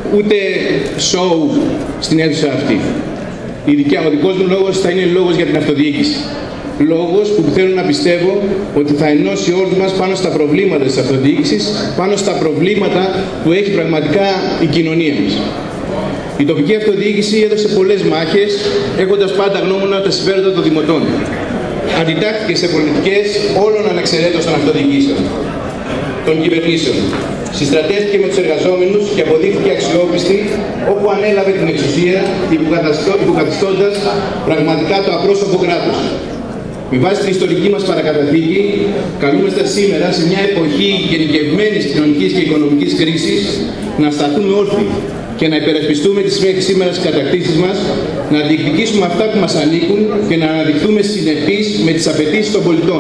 ούτε σοου στην αίθουσα αυτή. Ο δικός μου λόγος θα είναι λόγος για την αυτοδιοίκηση. Λόγος που θέλω να πιστεύω ότι θα ενώσει όλους μας πάνω στα προβλήματα της αυτοδιοίκησης, πάνω στα προβλήματα που έχει πραγματικά η κοινωνία μας. Η τοπική αυτοδιοίκηση έδωσε πολλές μάχες, έχοντας πάντα γνώμονα τα συμφέροντα των δημοτών. Αντιτάχθηκε σε πολιτικές όλων ανεξαιρέτως των αυτοδιοικήσεων, των κυβερνήσεων. Συστρατεύτηκε με τους εργαζόμενους και αποδείχθηκε αξιόπιστη όπου ανέλαβε την εξουσία, υποκαθιστώντας πραγματικά το απρόσωπο κράτος. Με βάση την ιστορική μας παρακαταθήκη, καλούμαστε σήμερα σε μια εποχή γενικευμένης κοινωνικής και οικονομικής κρίσης να σταθούμε όρθιοι και να υπερασπιστούμε τις μέχρι σήμερα κατακτήσεις μας, να διεκδικήσουμε αυτά που μας ανήκουν και να αναδειχθούμε συνεπείς με τις απαιτήσεις των πολιτών.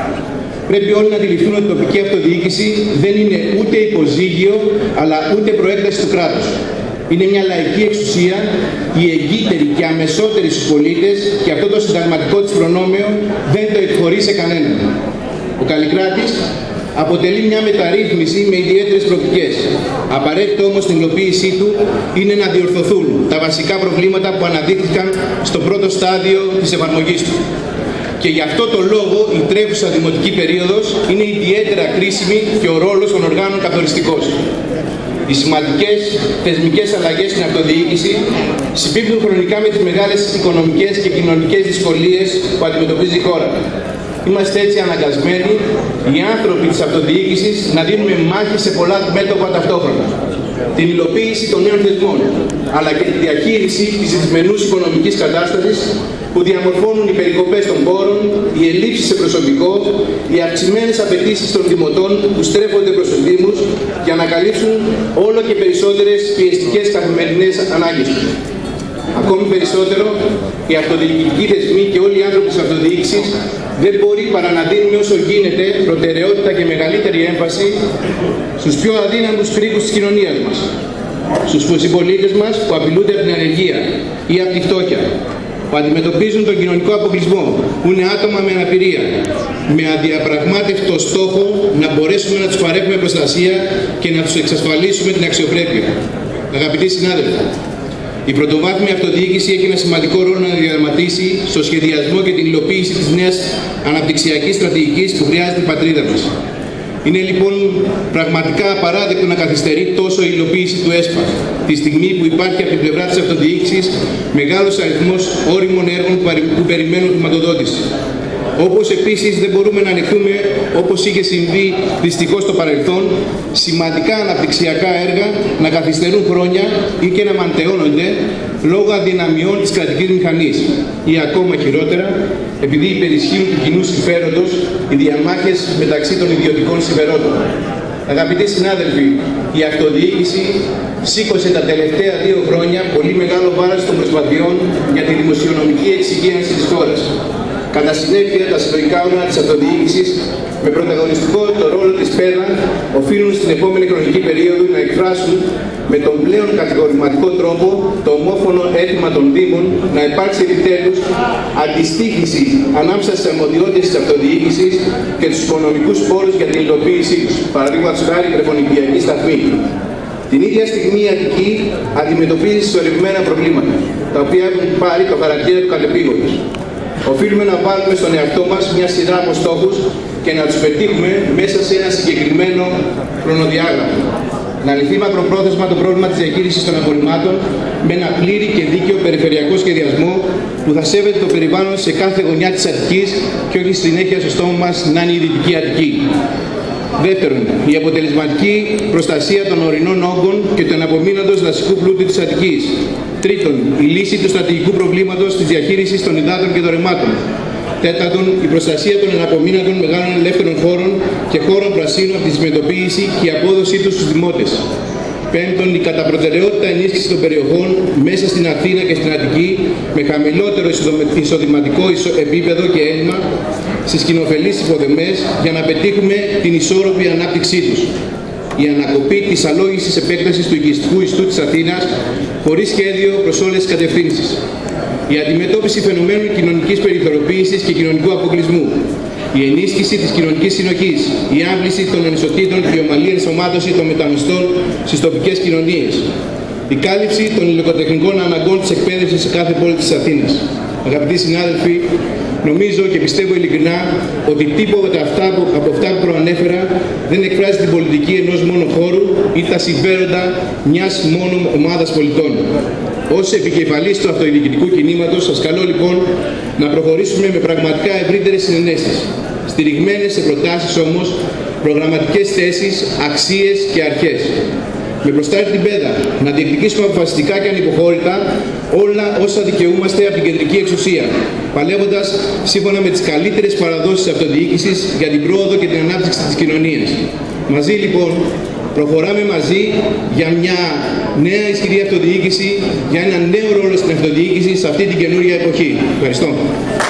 Πρέπει όλοι να αντιληφθούν ότι η τοπική αυτοδιοίκηση δεν είναι ούτε υποζύγιο, αλλά ούτε προέκταση του κράτους. Είναι μια λαϊκή εξουσία, η εγκύτερη και αμεσότερη στους πολίτες και αυτό το συνταγματικό της προνόμιο δεν το εκχωρεί σε κανέναν. Ο Καλλικράτης αποτελεί μια μεταρρύθμιση με ιδιαίτερες προοπτικές. Απαραίτητο όμως στην υλοποίησή του είναι να διορθωθούν τα βασικά προβλήματα που αναδείχθηκαν στο πρώτο στάδιο της εφαρμογής του. Και γι' αυτό το λόγο η τρέχουσα δημοτική περίοδος είναι ιδιαίτερα κρίσιμη και ο ρόλος των οργάνων καθοριστικός. Οι σημαντικές θεσμικές αλλαγές στην αυτοδιοίκηση συμπίπτουν χρονικά με τις μεγάλες οικονομικές και κοινωνικές δυσκολίες που αντιμετωπίζει η χώρα. Είμαστε έτσι αναγκασμένοι, οι άνθρωποι της αυτοδιοίκησης, να δίνουμε μάχη σε πολλά μέτωπα ταυτόχρονα. Την υλοποίηση των νέων θεσμών, αλλά και τη διαχείριση της δυσμενούς οικονομικής κατάστασης που διαμορφώνουν οι περικοπές των πόρων, οι ελλείψεις σε προσωπικό, οι αυξημένες απαιτήσεις των δημοτών που στρέφονται προς τους Δήμους για να καλύψουν όλο και περισσότερες πιεστικές καθημερινές ανάγκες τους. Ακόμη περισσότερο, οι αυτοδιοικητικοί θεσμοί και όλοι οι άνθρωποι της αυτοδιοίκησης δεν μπορεί παρά να δίνουμε όσο γίνεται προτεραιότητα και μεγαλύτερη έμφαση στους πιο αδύναμους κρίκους της κοινωνίας μας. Στους συμπολίτες μας που απειλούνται από την ανεργία ή από τη φτώχεια, που αντιμετωπίζουν τον κοινωνικό αποκλεισμό, που είναι άτομα με αναπηρία, με αδιαπραγμάτευτο στόχο να μπορέσουμε να τους παρέχουμε προστασία και να τους εξασφαλίσουμε την αξιοπρέπεια. Αγαπητοί συνάδελφοι, η πρωτοβάθμια αυτοδιοίκηση έχει ένα σημαντικό ρόλο να διαδραματίσει στο σχεδιασμό και την υλοποίηση της νέας αναπτυξιακής στρατηγικής που χρειάζεται η πατρίδα μας. Είναι λοιπόν πραγματικά απαράδεκτο να καθυστερεί τόσο η υλοποίηση του ΕΣΠΑ, τη στιγμή που υπάρχει από την πλευρά της αυτοδιοίκησης μεγάλος αριθμός όριμων έργων που περιμένουν χρηματοδότηση. Όπως επίσης δεν μπορούμε να ανεχθούμε, όπως είχε συμβεί δυστυχώς στο παρελθόν, σημαντικά αναπτυξιακά έργα να καθυστερούν χρόνια ή και να μανταιώνονται λόγω αδυναμιών της κρατικής μηχανής ή ακόμα χειρότερα, επειδή υπερισχύουν του κοινού συμφέροντος οι διαμάχες μεταξύ των ιδιωτικών συμφερόντων. Αγαπητοί συνάδελφοι, η αυτοδιοίκηση σήκωσε τα τελευταία 2 χρόνια πολύ μεγάλο βάρος των προσπαθειών για τη δημοσιονομική εξυγίανση της χώρας. Κατά συνέπεια, τα συλλογικά όργανα της αυτοδιοίκησης, με πρωταγωνιστικό το ρόλο της ΠΕΔΑ, οφείλουν στην επόμενη χρονική περίοδο να εκφράσουν με τον πλέον κατηγορηματικό τρόπο το ομόφωνο αίτημα των Δήμων να υπάρξει επιτέλους αντιστοίχηση ανάμεσα στις αρμοδιότητες της αυτοδιοίκησης και τους οικονομικούς πόρους για την υλοποίησή τους, παραδείγματος χάρη βρεφονιπιακή σταθμή. Την ίδια στιγμή η Αττική αντιμετωπίζει συσσωρευμένα προβλήματα, τα οποία έχουν πάρει το χαρακτήρα του κατεπήγοντος. Οφείλουμε να βάλουμε στον εαυτό μας μια σειρά από στόχους και να τους πετύχουμε μέσα σε ένα συγκεκριμένο χρονοδιάγραμμα. Να λυθεί μακροπρόθεσμα το πρόβλημα της διαχείρισης των απορριμμάτων με ένα πλήρη και δίκαιο περιφερειακό σχεδιασμό που θα σέβεται το περιβάλλον σε κάθε γωνιά της Αττικής και όχι συνέχεια στο στόμα μας να είναι η Δυτική Αττική. Δεύτερον, η αποτελεσματική προστασία των ορεινών όγκων και του εναπομείνοντος δασικού πλούτου της Αττικής. Τρίτον, η λύση του στρατηγικού προβλήματος της διαχείρισης των υδάτων και των ρεμάτων. Τέταρτον, η προστασία των εναπομείνοντων μεγάλων ελεύθερων χώρων και χώρων πρασίνου από τη συμμετοποίηση και η απόδοσή τους στους δημότες. Πέμπτον, η κατά προτεραιότητα ενίσχυση των περιοχών μέσα στην Αθήνα και στην Αττική με χαμηλότερο εισοδηματικό επίπεδο και έλλειμμα στις κοινοφελείς υποδομές για να πετύχουμε την ισόρροπη ανάπτυξή τους. Η ανακοπή της αλόγιστης επέκτασης του οικιστικού ιστού της Αθήνας χωρίς σχέδιο προς όλες τις κατευθύνσεις. Η αντιμετώπιση φαινομένου κοινωνικής περιθωριοποίησης και κοινωνικού αποκλεισμού. Η ενίσχυση της κοινωνικής συνοχής. Η άμβληση των ανισοτήτων και η ομαλή ενσωμάτωση των μεταναστών στις τοπικές κοινωνίες. Η κάλυψη των υλικοτεχνικών αναγκών της εκπαίδευσης σε κάθε πόλη της Αθήνας. Αγαπητοί συνάδελφοι, νομίζω και πιστεύω ειλικρινά ότι τίποτα από αυτά που προανέφερα δεν εκφράζει την πολιτική ενός μόνο χώρου ή τα συμφέροντα μιας μόνο ομάδας πολιτών. Ως επικεφαλής του αυτοδιοικητικού κινήματος, σας καλώ λοιπόν να προχωρήσουμε με πραγματικά ευρύτερες συνενέσεις, στηριγμένες σε προτάσεις όμως, προγραμματικές θέσεις, αξίες και αρχές. Με μπροστά την πέδα να διεκδικήσουμε αποφασιστικά και ανυποχώρητα όλα όσα δικαιούμαστε από την κεντρική εξουσία, παλεύοντας σύμφωνα με τις καλύτερες παραδόσεις της αυτοδιοίκησης για την πρόοδο και την ανάπτυξη της κοινωνίας. Μαζί λοιπόν προχωράμε μαζί για μια νέα ισχυρή αυτοδιοίκηση, για ένα νέο ρόλο στην αυτοδιοίκηση σε αυτή την καινούρια εποχή. Ευχαριστώ.